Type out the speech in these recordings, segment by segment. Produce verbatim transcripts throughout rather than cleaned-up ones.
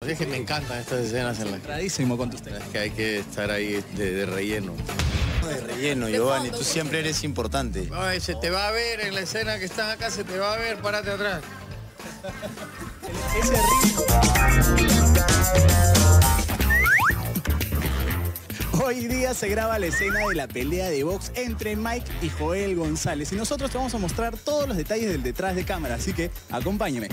Es que me encantan estas escenas en las que... Radísimo con usted. Es que hay que estar ahí de, de relleno. De relleno, Giovanni, tú siempre eres importante. Ay, se te va a ver en la escena que están acá, se te va a ver, párate atrás. Ese ritmo. Hoy día se graba la escena de la pelea de box entre Mike y Joel González. Y nosotros te vamos a mostrar todos los detalles del detrás de cámara, así que acompáñeme.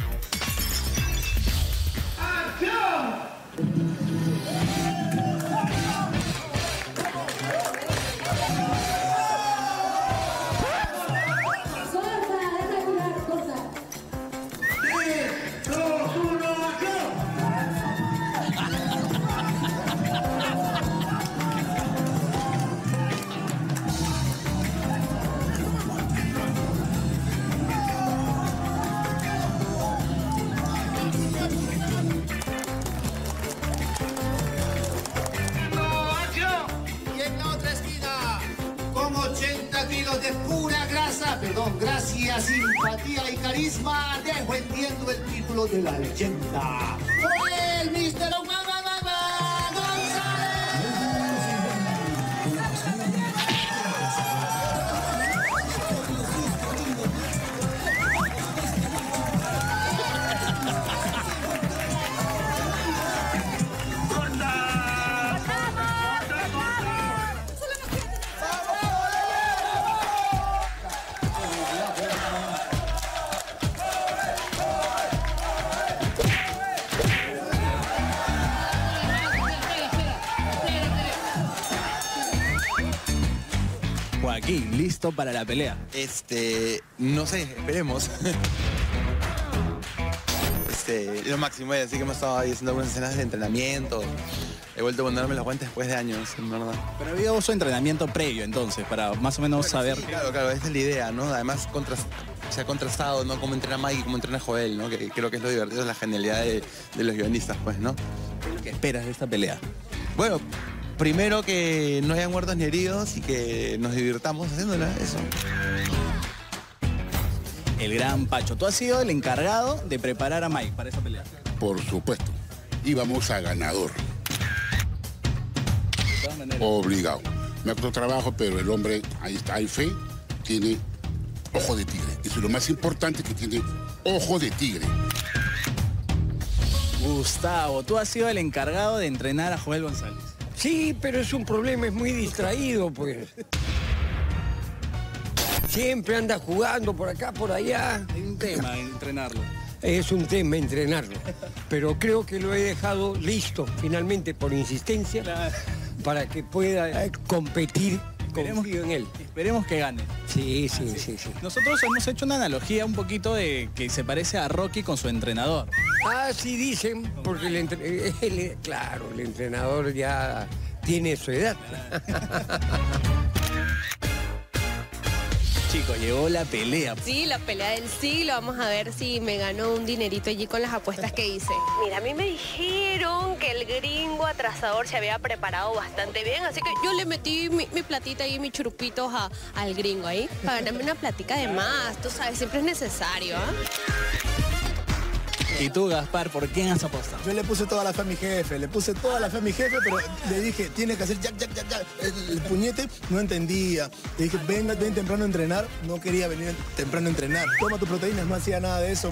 Kilos de pura grasa, perdón, gracia, simpatía y carisma, dejo entiendo el título de la leyenda. ¡El mister Joaquín, ¿listo para la pelea? Este, no sé, esperemos. Este, lo máximo, así que hemos estado ahí haciendo algunas escenas de entrenamiento. He vuelto a ponerme los guantes después de años, en verdad. Pero había uso entrenamiento previo, entonces, para más o menos Bueno, saber... Sí, claro, claro, esa es la idea, ¿no? Además, contrast, se ha contrastado, ¿no? Cómo entrena Mike y cómo entrena Joel, ¿no? Que creo que es lo divertido, es la genialidad de, de los guionistas, pues, ¿no? ¿Qué es lo que esperas de esta pelea? Bueno, primero que no hayan muertos ni heridos y que nos divirtamos haciéndola, eso. El gran Pacho, tú has sido el encargado de preparar a Mike para esa pelea. Por supuesto. Íbamos a ganador. De todas maneras. Obligado. Me ha costado trabajo, pero el hombre, ahí está, hay fe, tiene ojo de tigre. Eso es lo más importante, que tiene ojo de tigre. Gustavo, tú has sido el encargado de entrenar a Joel González. Sí, pero es un problema, es muy distraído, pues. Siempre anda jugando por acá, por allá. Hay un tema en entrenarlo. Es un tema entrenarlo. Pero creo que lo he dejado listo, finalmente, por insistencia, Claro. para que pueda eh, competir. Esperemos, Confío en él. Esperemos que gane. Sí, sí, sí, sí. Nosotros hemos hecho una analogía un poquito de que se parece a Rocky con su entrenador. Ah, sí dicen, porque el, entre- el- claro, el entrenador ya tiene su edad. Chicos, llegó la pelea. Sí, la pelea del siglo. Vamos a ver si me ganó un dinerito allí con las apuestas que hice. Mira, a mí me dijeron que el gringo atrasador se había preparado bastante bien, así que yo le metí mi, mi platita y mis churupitos a- al gringo ahí para ganarme una platica de más. Tú sabes, siempre es necesario, ¿ah? Y tú, Gaspar, ¿por quién has apostado? Yo le puse toda la fe a mi jefe, le puse toda la fe a mi jefe, pero le dije, tiene que hacer ya, ya, ya, ya. El, el puñete no entendía. Le dije, ven, ven temprano a entrenar. No quería venir temprano a entrenar. Toma tus proteínas, no hacía nada de eso.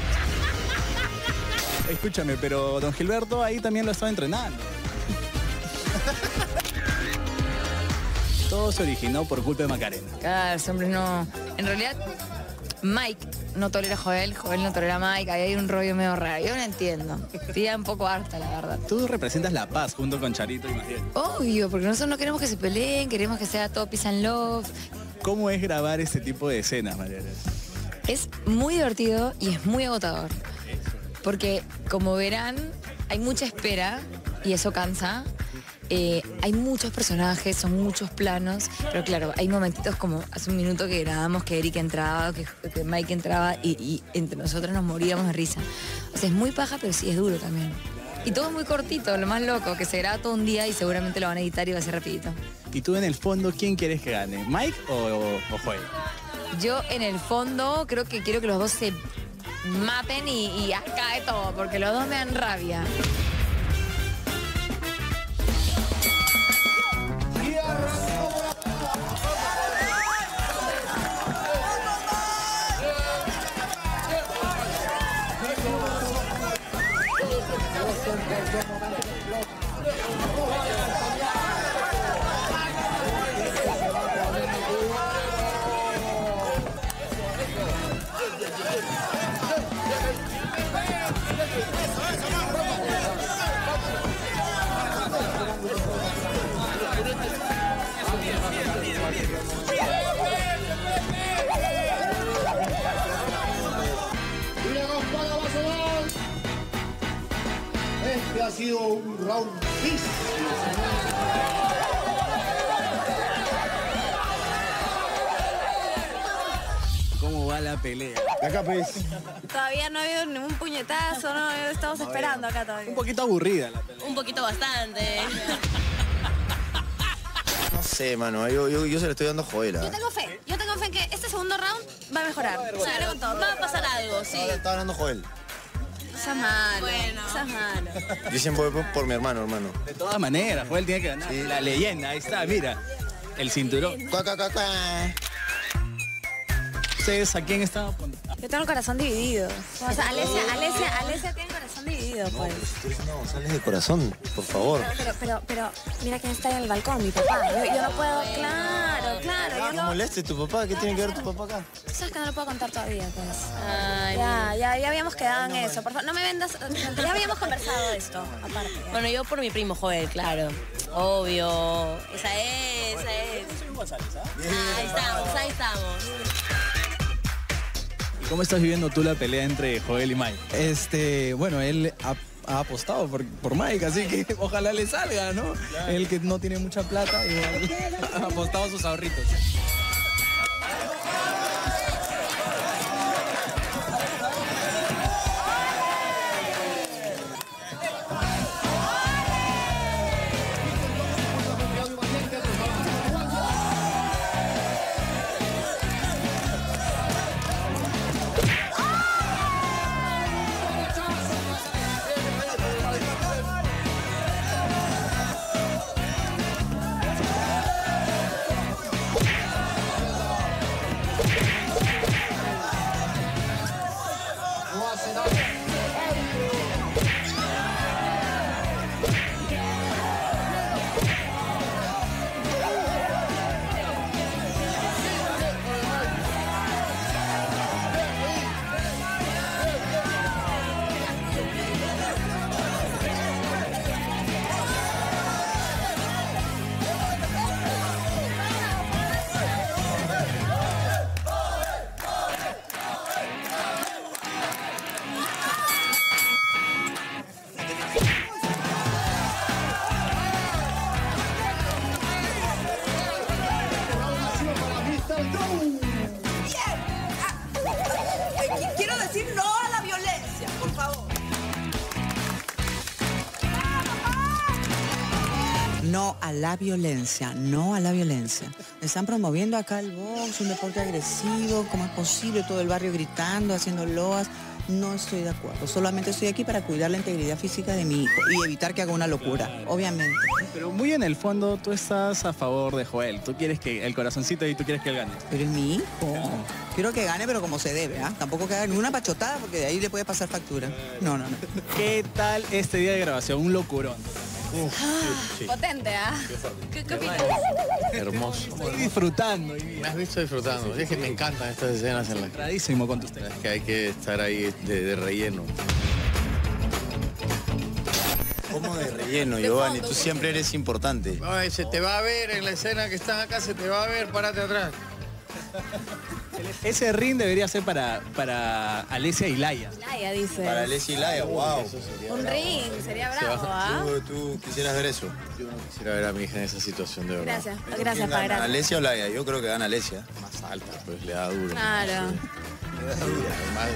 Escúchame, pero don Gilberto ahí también lo estaba entrenando. Todo se originó por culpa de Macarena. Claro, ese hombre no... En realidad, Mike no tolera a Joel, Joel no tolera a Mike, ahí hay un rollo medio raro. Yo no entiendo. Estoy ya un poco harta, la verdad. Tú representas la paz junto con Charito y Maciel. Obvio, porque nosotros no queremos que se peleen, queremos que sea todo peace and love. ¿Cómo es grabar este tipo de escenas, Mariana? Es muy divertido y es muy agotador. Porque, como verán, hay mucha espera y eso cansa. Eh, hay muchos personajes, son muchos planos, pero claro, hay momentitos como hace un minuto que grabamos que Eric entraba, que, que Mike entraba y, y entre nosotros nos moríamos de risa. O sea, es muy paja, pero sí es duro también. Y todo muy cortito, lo más loco, que se graba todo un día y seguramente lo van a editar y va a ser rapidito. ¿Y tú en el fondo quién quieres que gane? ¿Mike o, o, o Joel? Yo en el fondo creo que quiero que los dos se maten y, y acabe todo, porque los dos me dan rabia. Este ha sido un round difícil. ¿Cómo va la pelea? Acá pues. Todavía no ha habido ningún puñetazo, no, estamos esperando acá todavía. Un poquito aburrida la pelea. Un poquito bastante. No sé, mano, yo, yo, yo se lo estoy dando a Joel. Yo tengo fe, yo tengo fe en que este segundo round va a mejorar. Se viene con todo, va a pasar algo, sí. Ahora está hablando Joel. Seas malo, bueno. Seas malo. Yo siempre voy por, por mi hermano, hermano. De todas maneras, Joel tiene que ganar. Sí. La leyenda, ahí está, mira. El cinturón. Cuá, cuá, cuá, cuá. ¿Ustedes a quién están apuntando? Yo tengo el corazón dividido. O sea, Alesia, Alesia, Alesia tiene el corazón dividido, pues. No, sales de corazón, por favor. Pero, pero, pero, mira quién está en el balcón, mi papá. Yo, yo no puedo, claro, claro. Yo No no, moleste tu papá, ¿qué tiene que ver tu papá acá? tú sabes que no lo puedo contar todavía, pues. Ay, Ya, ya, ya habíamos quedado en eso. Por favor, no me vendas. Ya habíamos conversado de esto, aparte. ya. bueno, yo por mi primo Joel, claro. Obvio. Esa es, esa es. Ahí estamos, ahí estamos. ¿Y cómo estás viviendo tú la pelea entre Joel y Mike? Este, bueno, él ha, ha apostado por, por Mike, así que ojalá le salga, ¿no? Él que no tiene mucha plata, igual ha apostado sus ahorritos. Quiero decir no a la violencia, por favor. No a la violencia, no a la violencia. Están promoviendo acá el box, un deporte agresivo, ¿cómo es posible? Todo el barrio gritando, haciendo loas. No estoy de acuerdo, solamente estoy aquí para cuidar la integridad física de mi hijo y evitar que haga una locura, obviamente. Pero muy en el fondo tú estás a favor de Joel. Tú quieres que el corazoncito y tú quieres que él gane. Pero es mi hijo. Quiero que gane, pero como se debe, ¿ah? Tampoco que haga ninguna pachotada porque de ahí le puede pasar factura. No, no, no. ¿Qué tal este día de grabación? Un locurón. Uf, sí. Potente, ¿ah? ¿Qué, qué opinas? Hermoso. Estoy disfrutando. Me has visto disfrutando. Es que me encantan estas escenas en las que... Centradísimo con usted. Es que hay que estar ahí de, de relleno. ¿Cómo de relleno, Giovanni? Tú siempre eres importante. Ay, se te va a ver en la escena que estás acá, se te va a ver, párate atrás. Ese ring debería ser para, para Alesia y Laia. Laia, dice. Para Alesia y Laia, wow. Un ring, sería bravo, ¿ah? ¿Tú, tú quisieras ver eso? Yo no quisiera ver a mi hija en esa situación, de verdad. Gracias, gracias, pa, gracias. ¿Alesia o Laia? Yo creo que gana Alesia. Más alta, pues le da duro. Claro. Le da duro. Además,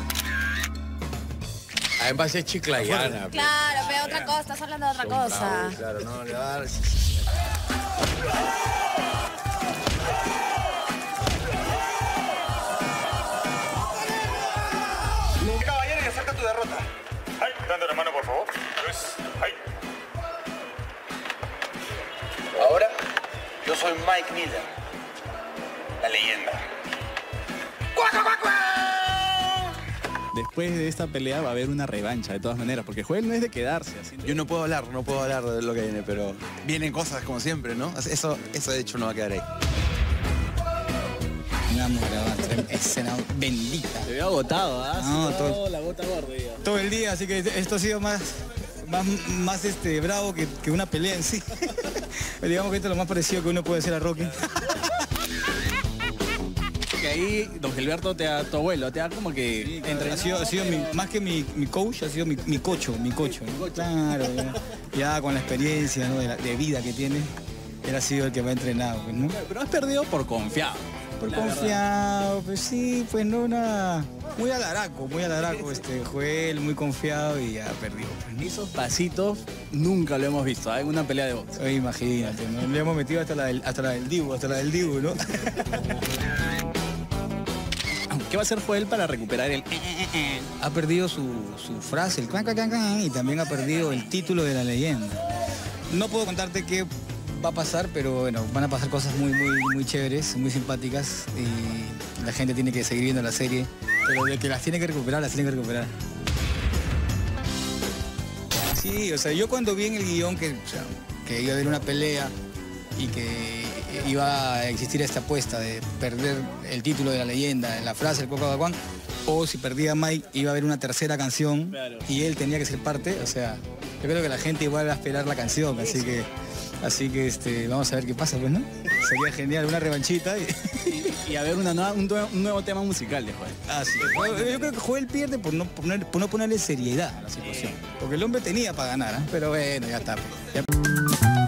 viene... Además es chiclayana. Claro, pero otra cosa, estás hablando de otra cosa. Claro, no, le va a dar... Caballero, y acerca tu derrota. Ay, dando la mano, por favor. Pues, ay. Ahora, yo soy Mike Miller, la leyenda. después de esta pelea va a haber una revancha de todas maneras, porque Joel no es de quedarse así. Yo no puedo hablar, no puedo hablar de lo que viene, pero vienen cosas como siempre, ¿no? Eso, eso de hecho no va a quedar ahí. Una escena bendita. Te veo agotado, ¿ah? No, todo, la gota gorda. todo el día, así que esto ha sido más, más, más este, bravo que, que una pelea en sí. Digamos que esto es lo más parecido que uno puede hacer a Rocky. Que ahí don Gilberto te da, tu abuelo, te da como que... Sí, claro, ha sido, ha sido mi, más que mi, mi coach, ha sido mi, mi cocho, mi cocho. ¿no? Claro, ya, ya con la experiencia, ¿no? de, la, de vida que tiene, él ha sido el que me ha entrenado. Pues, ¿no? Pero has perdido por confiado. Por confiado, pues sí, pues no, nada. Muy alaraco, muy alaraco, este, Joel, muy confiado y ya perdió. Pues. Esos pasitos nunca lo hemos visto, ¿eh? En una pelea de box. Oye, imagínate, ¿no? Le hemos metido hasta la del, hasta la del Dibu, hasta la del Dibu, ¿no? ¿Qué va a hacer Joel para recuperar el... Ha perdido su, su frase, el clan, clan, clan, clan, y también ha perdido el título de la leyenda. No puedo contarte qué va a pasar, pero bueno, van a pasar cosas muy, muy, muy chéveres, muy simpáticas, y la gente tiene que seguir viendo la serie, pero de que las tiene que recuperar, las tiene que recuperar. Sí, o sea, yo cuando vi en el guión que, o sea, que iba a haber una pelea y que iba a existir esta apuesta de perder el título de la leyenda, la frase del Coca Bacuán, o si perdía Mike iba a haber una tercera canción, claro, y él tenía que ser parte, o sea, yo creo que la gente igual va a esperar la canción, así que, así que este, vamos a ver qué pasa, pues, ¿no? Sería genial, una revanchita y, y, y a ver una nueva, un, un nuevo tema musical de Joel. Ah, sí. Yo, yo creo que Joel pierde por no, poner, por no ponerle seriedad a la situación, porque el hombre tenía para ganar, ¿eh? Pero bueno, ya está. Ya...